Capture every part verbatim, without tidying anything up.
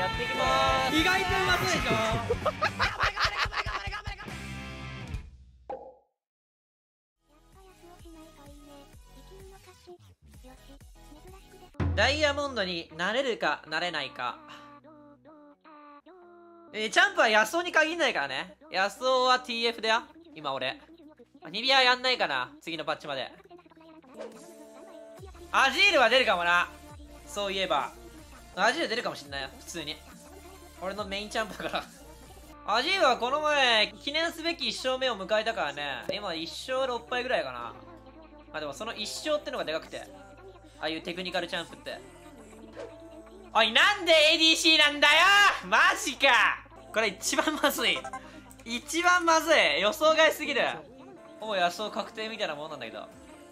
やっていきまーす。 意外とうまそうでしょ。 ダイヤモンドになれるかなれないか。えー、チャンプはヤスオに限んないからね。ヤスオは ティーエフ だよ今俺。ニビアやんないかな次のパッチまで。アジールは出るかもな。そういえばアジール出るかもしんないよ普通に。俺のメインチャンプだからアジールはこの前記念すべきいっ勝目を迎えたからね。今いっ勝ろっ敗ぐらいかな。あ、でもそのいっ勝ってのがでかくて、ああいうテクニカルチャンプって。おい、なんで エーディーシー なんだよマジか。これ一番まずい。一番まずい。予想外すぎる。ほぼ予想確定みたいなもんなんだけど。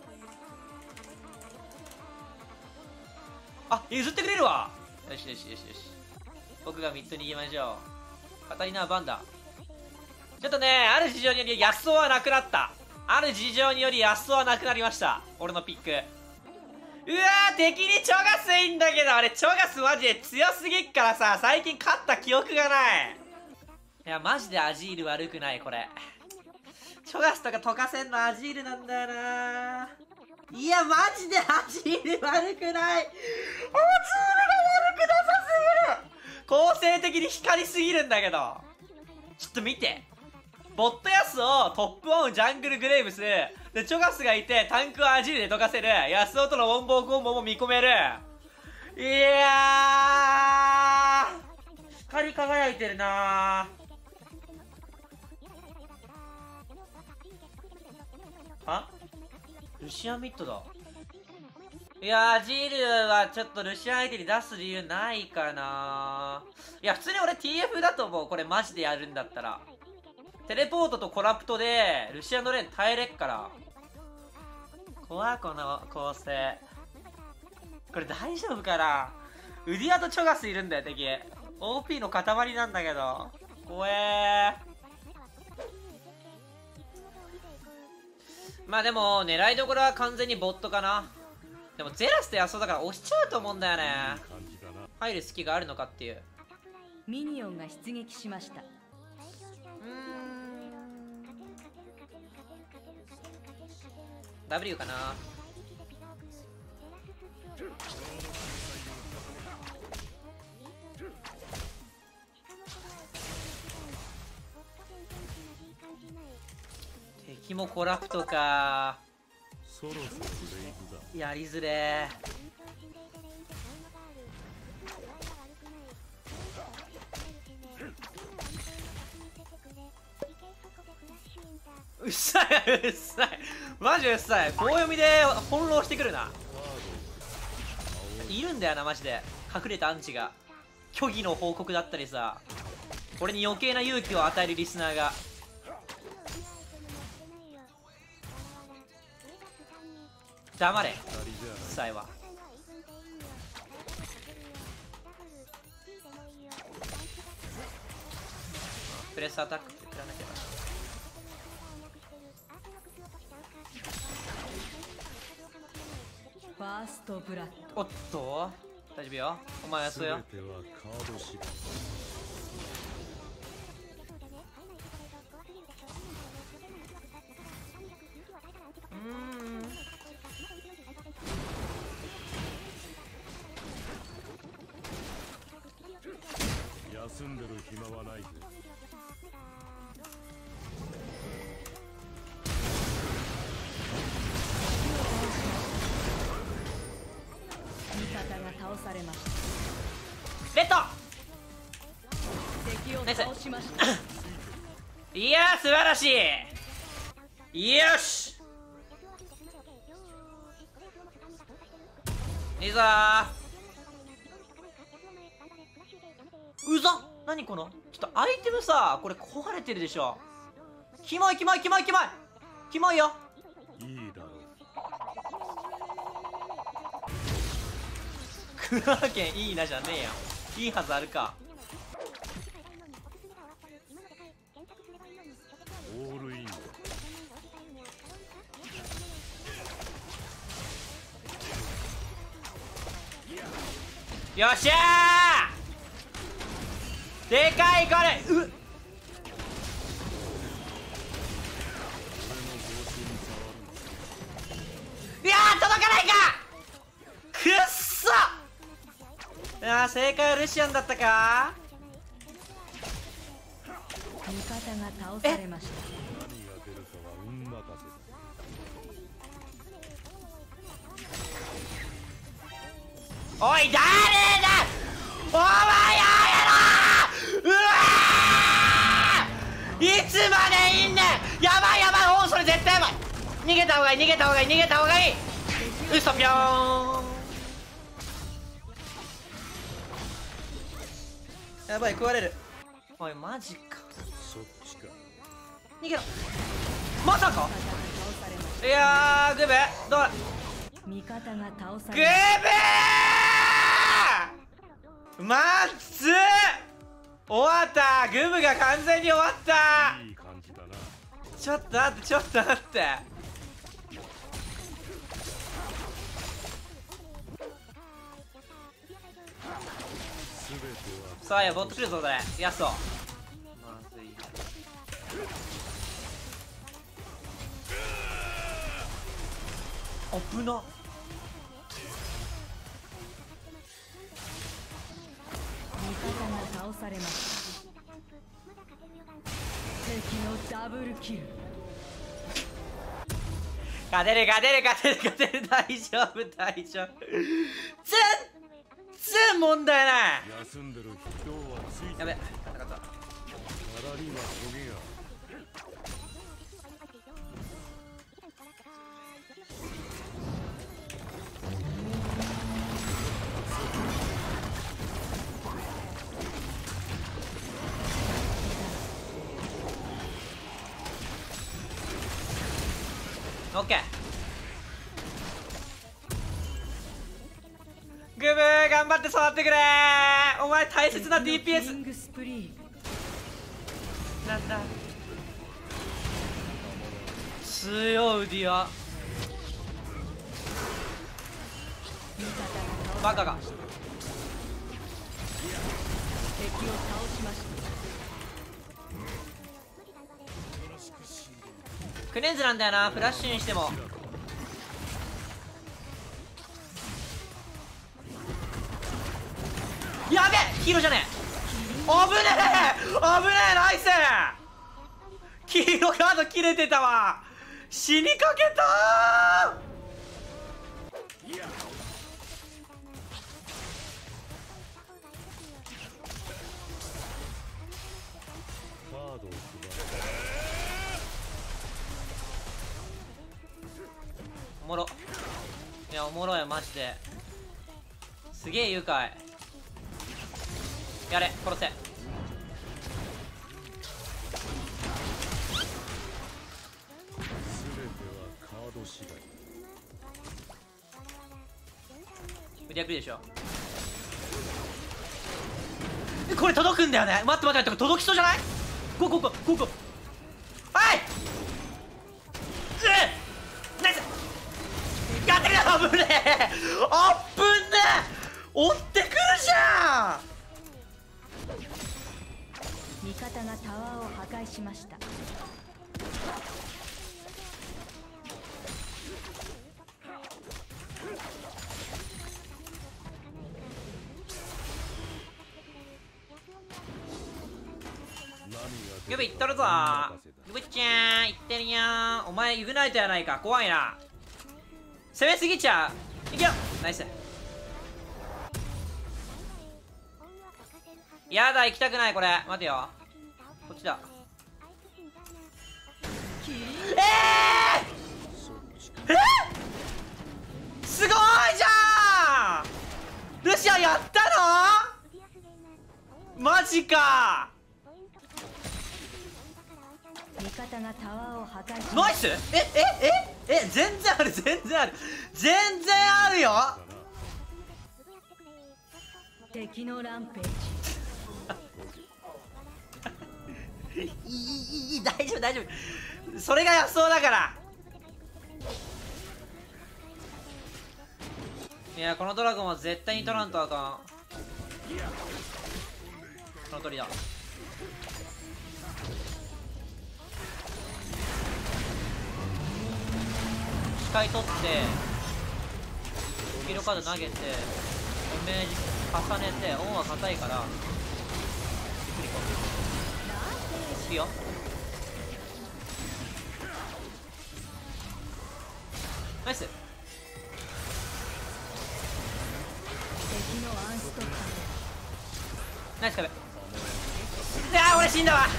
あ、譲ってくれるわ。よしよしよしよし。僕がミッドに行きましょう。カタリナ・バンダ。ちょっとね、ある事情によりヤスオはなくなった。ある事情によりヤスオはなくなりました。俺のピック。うわー、敵にチョガスいいんだけど、あれチョガスマジで強すぎっからさ、最近勝った記憶がない。いやマジでアジール悪くない。これチョガスとか溶かせんのアジールなんだよな。いやマジでアジール悪くない。アジールが悪くなさすぎる。構成的に光りすぎるんだけど。ちょっと見て、ボットヤスをトップオンジャングルグレイブスでチョガスがいてタンクをアジールで溶かせる。ヤスオとのウォンボーコンボも見込める。いやー光り輝いてるなー。あ、ルシアンミッドだ。いやー、アジールはちょっとルシアン相手に出す理由ないかな。いや普通に俺 ティーエフ だと思う。これマジでやるんだったらテレポートとコラプトでルシアンのレーン耐えれっから。怖いこの構成。これ大丈夫かな。ウディアとチョガスいるんだよ敵。 オーピー の塊なんだけど怖えー。まあでも狙いどころは完全にボットかな。でもゼラスとヤスオだから押しちゃうと思うんだよね。入る隙があるのかっていう。 ミニオンが出撃しました。 うーん ダブリュー かな。敵もコラプトか。やりづれー。うっさいうっさいマジうっさい。棒読みで翻弄してくるな。いるんだよなマジで隠れたアンチが。虚偽の報告だったりさ、俺に余計な勇気を与えるリスナーが。黙れうっさいわ。プレスアタックってくらなきゃ。 ファーストブラッおっと大丈夫よ。お前はそうよ。うーん休んでる暇はないぜ。 味方が倒されました。 レッド敵を倒しました。 いやー素晴らしい。よしいいぞー。うざっ何このちょっとアイテムさ、これ壊れてるでしょ。キモいキモいキモいキモいキモいよ。 いいだろクラーケンいいなじゃねえよ。いいはずあるか。 う。オールイン。 よっしゃでかいこれ。うっ、いやー届かないか。くっそ。いやー正解はルシアンだったか。 味方が倒されました。 何が出るかは運任せだ。 おい誰だお前やめろ。うわーいつまでいんねん。やばいやばい。おおそれ絶対やばい。逃げた方がいい逃げた方がいい逃げた方がいい。うそぴょーん。やばい食われる。おいマジか。 そっちか。 逃げろ。まさか。 味方が倒されました。 いやーグブどうだ。 味方が倒さグれました。 ブーまずっ終わった。グブが完全に終わった。 いい感じだな。 ちょっと待ってちょっと待って。 全てはさあやボット来るぞこれ。やっそう。まずい。危な。 味方が倒されました。敵のダブルキル。 勝てる勝てる勝てる勝てる。大丈夫大丈夫。全然問題ない。 休んでる人はついてやべなかった。 柄にはトゲが。 オッケー。グブー頑張って触ってくれー。お前大切な ディーピーエスキングスプリー。 なんだ。強いディア。 味方が倒バカが。 敵を倒しました。 クレンズなんだよなフラッシュにしても。やべえ黄色じゃねえ。危ねえ危ねえナイス。黄色カード切れてたわ。死にかけたカードを配る。 おもろ。いやおもろいよマジで。すげえ愉快。やれ殺せ。 全てはカード次第。 無理やりでしょ。えこれ届くんだよね。待って待って待って届きそうじゃない。こここここはい。うんナイス。やってくれ。危ねえあっぶんねえ。追ってくるじゃん。 味方がタワーを破壊しました。 グブいっとるぞー。グブちゃんいってるよー。お前イグナイトやないか。怖いな。攻めすぎちゃう。いけよナイス。やだ行きたくないこれ。待てよこっちだ。えー、えー、すごいじゃん。ルシアンやったのマジか。 味方がタワーを破壊しました。 ナイス。ええええ全然ある全然ある全然あるよ。 敵のランページ。 いいいいいい大丈夫大丈夫。それが野草だから。いやこのドラゴンは絶対に取らんとあかん。 その通りだ。視界取ってスキルカード投げてダメージ重ねて、オンは硬いからゆっくりこういいよ。ナイス。 敵のアンストッパナイス壁。いやー俺死んだわ。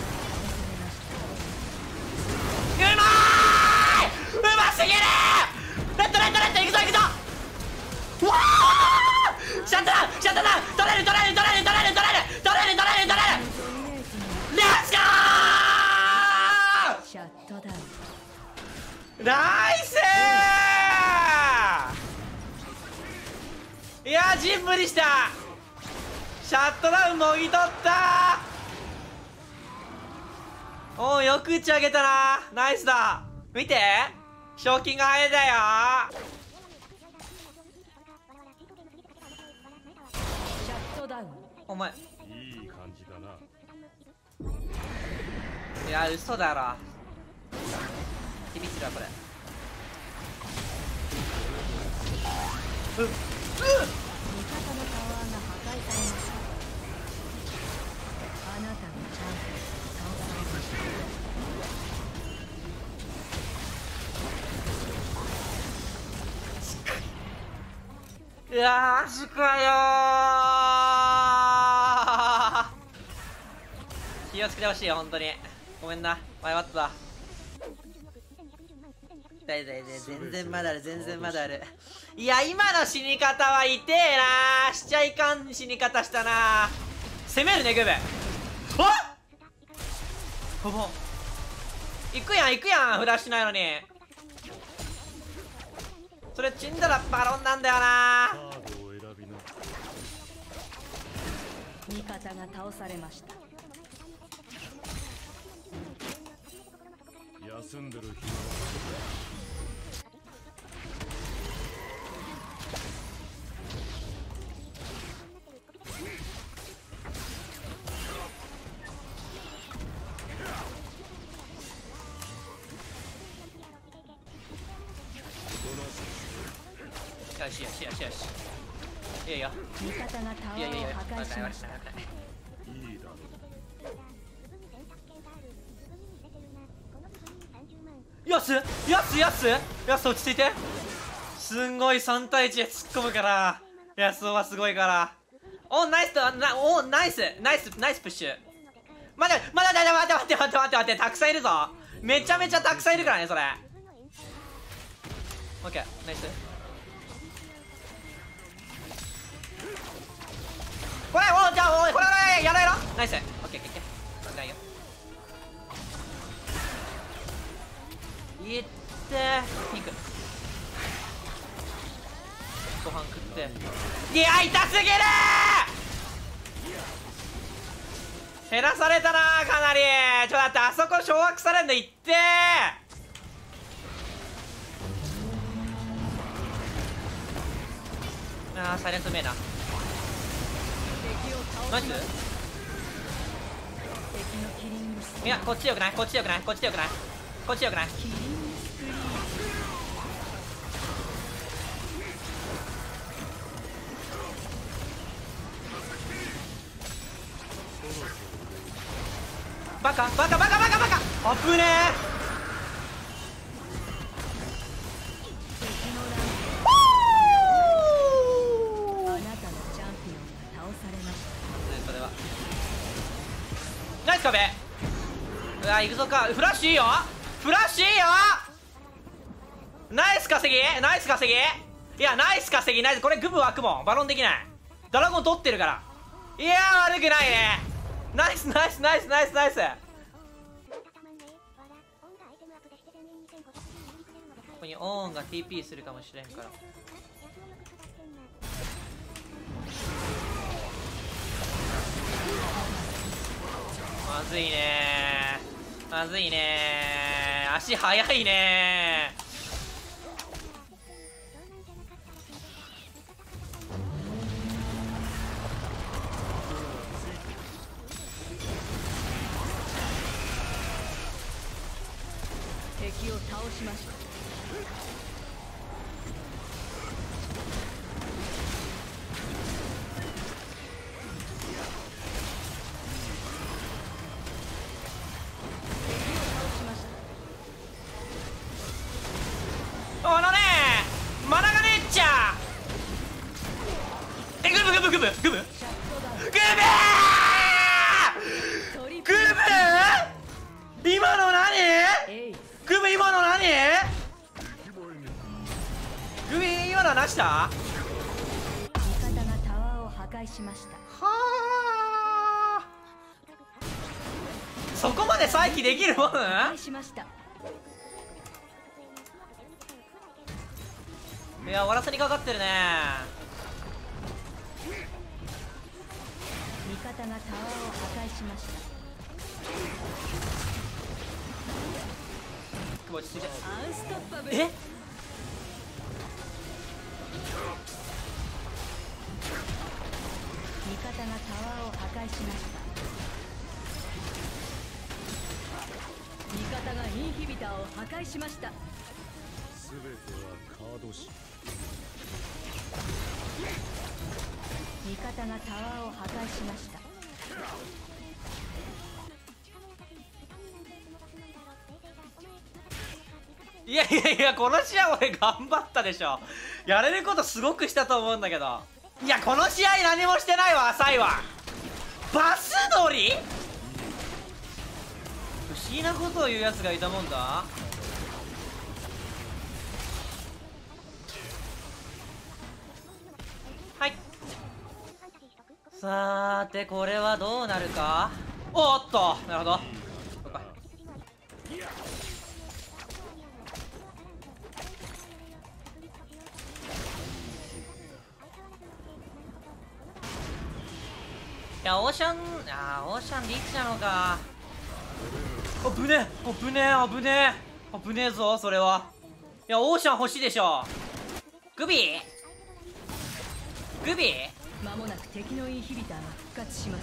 うまーい、うますぎるー。レッドレッドレッド、いくぞいくぞ。うわー、シャットダウンシャットダウン、取れる取れる取れる取れる取れる取れる取れる取れる。レッツゴー。 シャットダウン。 ナイスー。いやージン無理した。シャットダウンもぎ取った。おーよく打ち上げたな。ナイスだ。見て賞金が早いだよ。 シャットダウン。 お前いい感じだな。 いや嘘だろ。響くわこれ。うっうっ味方のタワーが破壊されました。あなたのチャンス倒されました。 うわーマジかよー。気をつけてほしいよ本当に。ごめんな、迷ったわ。だいだいだい、全然まだある、全然まだある。いや今の死に方は痛えなー。しちゃいかん死に方したなー。攻めるねグブ。おっほぼ行くやん行くやん、フラッシュないのに。それ死んだらバロンなんだよなー。 カードを選びな。 味方が倒されました。 休んでる暇はよしよしよしよし。いやいや味方がタワいやいやいや、 ーを破壊しました。 いいだろよしよしよしよし、落ち着いて。すんごいさん対いちで突っ込むから。やすおはすごいから。おナイスだな。おナイスナイスナイスプッシュ。待って待って待って待って待って待って待って待って、たくさんいるぞ。めちゃめちゃたくさんいるからねそれ。オッケーナイス。これおじゃあおいこれこれやろうやろう。ナイスオッケーオッケーオッケー。ないよいってピンクご飯食って。いや痛すぎるー。減らされたなーかなり。ちょっと待って、あそこ掌握されんのいってー。あーサイレントめえな。ナイス。 敵のキリングスいやこっちよくないこっちよくないこっちよくないこっちよくない。 キリングスクリーン。 バカバカバカバカバカあぶね敵のランあなたのチャンピオンが倒されました。 えそれはナイス壁。うわ行くぞか。フラッシュいいよフラッシュいいよ。ナイス稼ぎナイス稼ぎ。いやナイス稼ぎナイス。これグブ湧くもん。バロンできない。ドラゴン取ってるから。いやー悪くないね。ナイスナイスナイスナイスナイス。ここにオーンが ティーピー するかもしれんから。まずいねーまずいねー。足速いねー。 敵を倒しました。 あのねマナがねえっちゃえ。グブグブグブグブグブグブ今の何グブ今の何グブ今のは何した。 味方がタワーを破壊しました。 はあそこまで再起できるもん。 破壊しました。 いや終わらせにかかってるね。 味方がタワーを破壊しました。 落ち着いて。 アンストッパブル。 え味方がタワーを破壊しました。味方がインヒビターを破壊しました。 すべてはカードし。 味方がタワーを破壊しました。 いやいやいやこの試合俺頑張ったでしょ。やれることすごくしたと思うんだけど。いやこの試合何もしてないわ。浅いわ。バス乗り不思議なことを言うやつがいたもんだ。はい。さーてこれはどうなるか。おっとなるほど。そうか。いやオーシャンあーオーシャンリーチなのか。あぶねえ危ねえ危ねえ危ねえぞそれは。いやオーシャン欲しいでしょ。グビーグビー間もなく敵のインヒビターが復活します。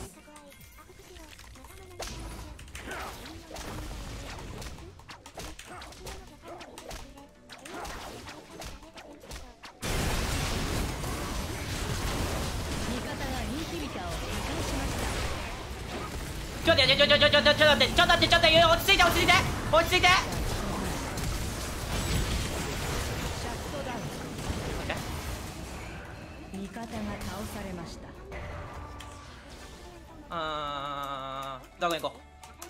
味方がインヒビターを破壊しました。 ちょっと待ってちょちょちょちょちょちょっと待ってちょっと待ってちょっと待って落ち着いて落ち着いて落ち着いて。 シャットダウン。味方が倒されました。 あーどこ行こう。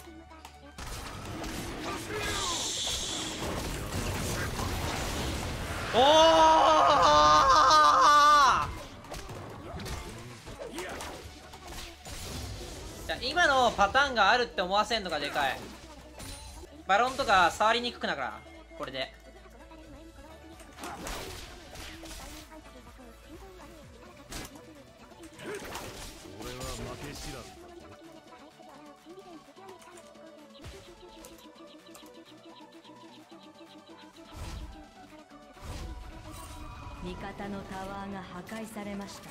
おー今のパターンがあるって思わせんのがでかい。バロンとか触りにくくなるからこれで。 俺は負け知らずだ。 味方のタワーが破壊されました。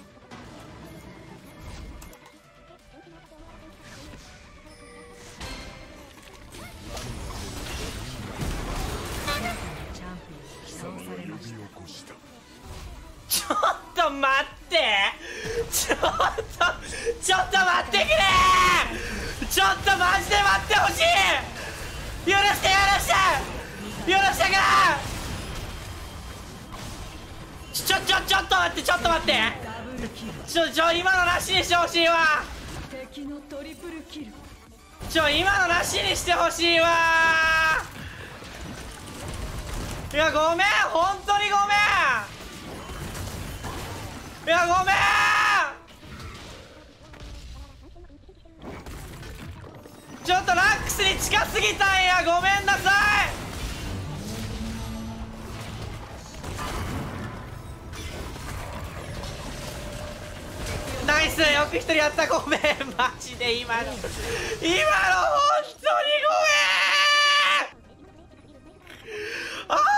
チャンピオンを起草されました。 ちょっと待ってちょっとちょっと待ってくれちょっとマジで待ってほしい。許して許して許してくれ。ちょちょちょっと待ってちょっと待ってちょちょ今のなしにしてほしいわ。 敵のトリプルキル。 ちょ今のなしにしてほしいわ。いやごめん本当にごめん。いやごめんちょっとラックスに近すぎたんやごめんなさい。ナイスよく一人やった。ごめんマジで今の今の本当にごめん。ああ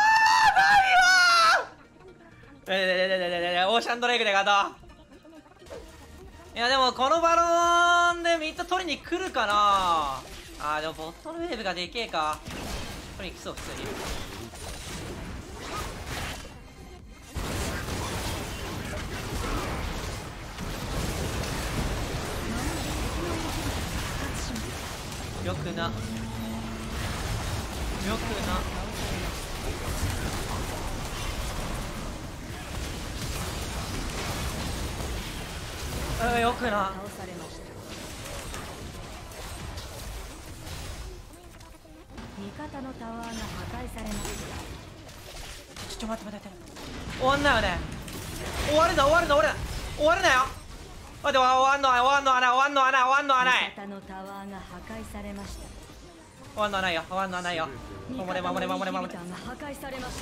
何よえオーシャンドレイクで勝とう。いやでもこのバロンでミッド取りに来るかなあ。ーでもボトルウェーブがでけえか。 これ来そう普通に。よくなよくなあよくな倒されました。味方のタワーが破壊されました。 ちょちょ待って待って待って終わんないよね。終わるな終わるな終わるな終わるなよ。待って終わんの終わんの穴終わんの穴終わんの穴味方のタワーが破壊されました。 終わんの穴よ終わんの穴よ。守れ守れ守れ守れ。 味方のインヒビターが破壊されました。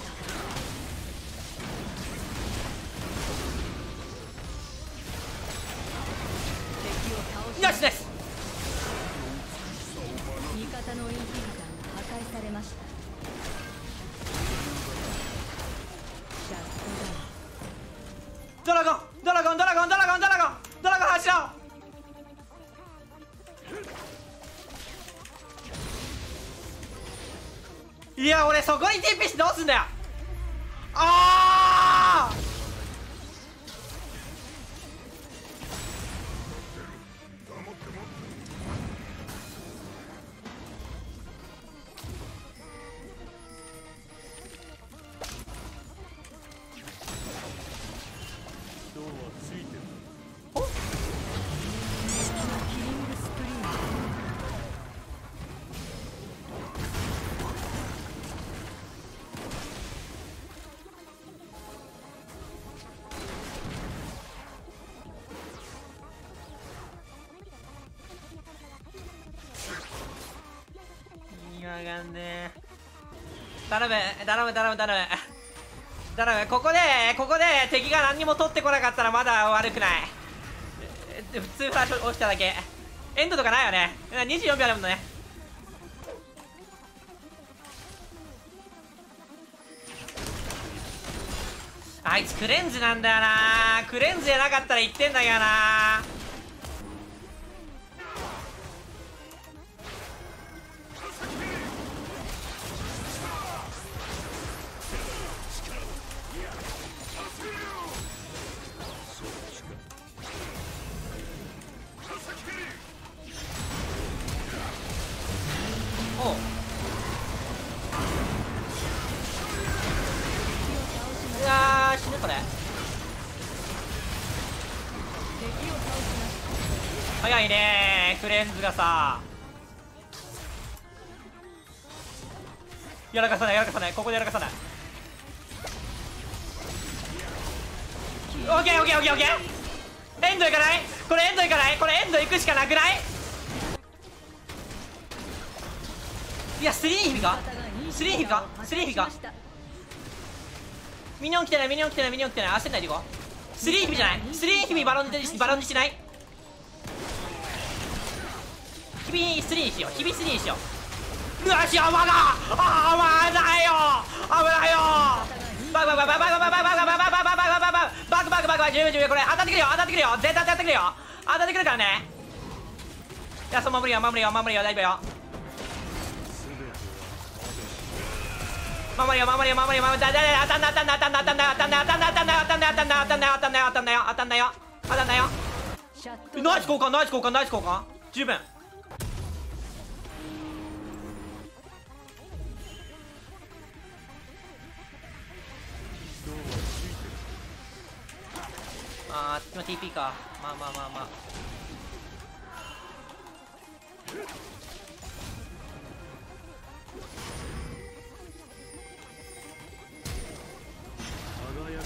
敵を倒しよしです味方のインヒビターが破壊されました。シャットダウン。 ドラゴンドラゴンドラゴンドラゴンドラゴンドラゴン走ろう。いや俺そこに ティーピー してどうすんだよ。ああ人はついてる。 キリングスプリーム。 いやがんね頼む頼む頼む頼む頼む。ここでここで敵が何にも取ってこなかったらまだ悪くない。え普通フラッシュ落ちただけ。エンドとかないよね。にじゅうよんびょうあるもんね。あいつクレンズなんだよな。クレンズじゃなかったらいってんだけどな。おううわー死ぬこれ。 敵を倒しました。 早いねークレンズがさ。やらかさないやらかさない。ここでやらかさない。オッケーオッケーオッケーオッケー。エンドいかないこれ。エンドいかないこれ。エンド行くしかなくない。いやスリーヒビかスリーヒビかスリーヒビか。ミニオン来てないミニオン来てないミニオン来てない。焦んないでいこう。スリーヒビじゃない。スリーヒビバロンでバロンにしない。ヒビスリーにしよう。ヒビスリーにしよう。うわしやばだあーまだよ危ないよバクバクバクバクバクバクバクバクバクバクバクバクバクバクバクバクバクじゅうびょうじゅうびょうこれ当たってくるよ当たってくるよ絶対当たってくるよ当たってくるからね。いやそう守るよ守るよ守るよ大丈夫よ守るよ守るよ守るよ守るよだだだ当たんな当たんな当たんな当たんな当たんな当たんな当たんな当たんな当たんな当たんな当たんな当たんなよ当たんなよ当たんなよ。ナイス交換ナイス交換ナイス交換十分。あー今 ティーピー か。まあまあまあまあ輝く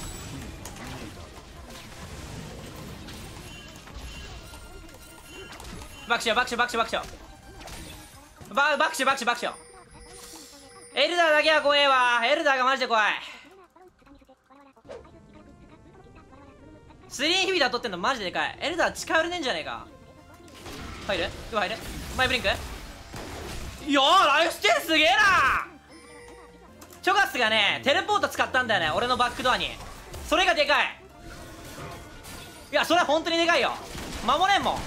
バクしようバクしようバクしようバクしようババクしようバクしようバクしよう。エルダーだけは怖えわ。エルダーがマジで怖い。スリーヒビダー取ってんのマジででかい。エルダー近寄れねえんじゃねえか。入るどう入るマイブリンク。いやーライフステールすげえな。チョガスがねテレポート使ったんだよね俺のバックドアに。それがでかい。いやそれは本当にでかいよ。守れんもん。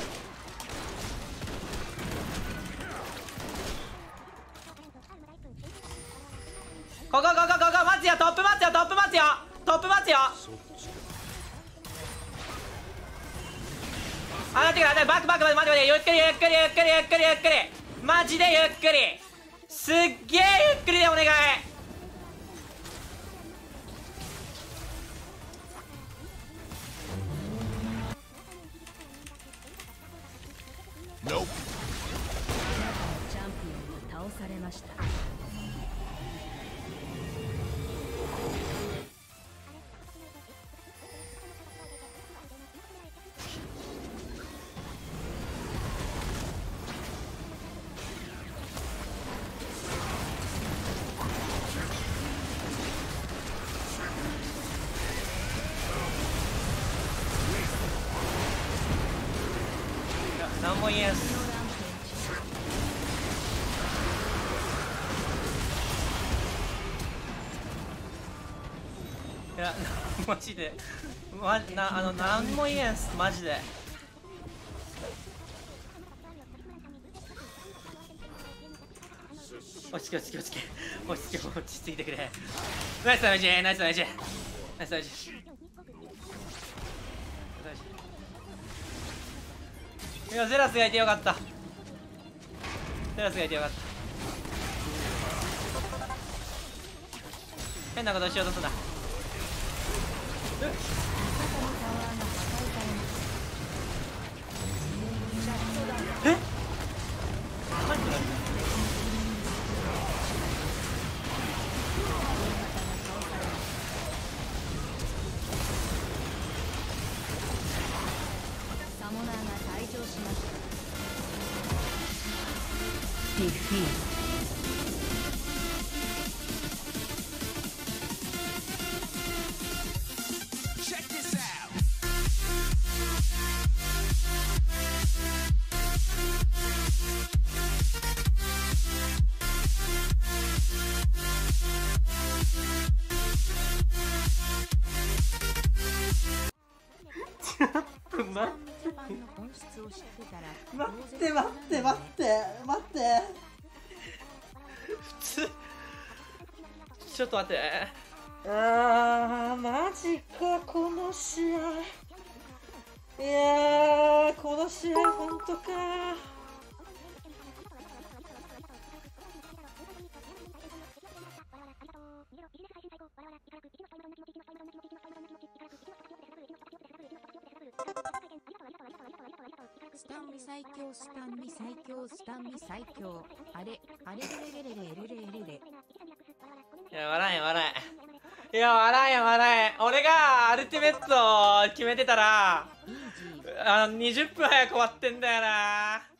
ここここここ待つよ、トップ待つよ、トップ待つよ、トップ待つよ。 そっちあ、待ってください、バックバック待って待って、ゆっくりゆっくりゆっくりゆっくりゆっくり、マジでゆっくり、すっげえゆっくりでお願い。 チャンピオンが倒されました。 なんも言えんす。いや、マジで、ま、な、あの、なんも言えんす、マジで。落ち着け、落ち着け、落ち着け、落ち着け、落ち着いてくれ。ナイスダメージ、ナイスダメージ、ナイスダメージ。いや、ゼラスがいてよかった。ゼラスがいてよかった。変なことしようとすんな。えっ何これ。 サモナーが退場しました。ディフィート。 待って待って待って待って普通ちょっと待って、あーマジかこの試合、いやーこの試合ほんとか。 スタンミ最強スタンミ最強スタンミ最強あれあれレレレレレレレレレ。 いや笑え笑え、いや笑え笑え、俺がアルティメットを決めてたらあのにじゅっぷん早く終わってんだよな。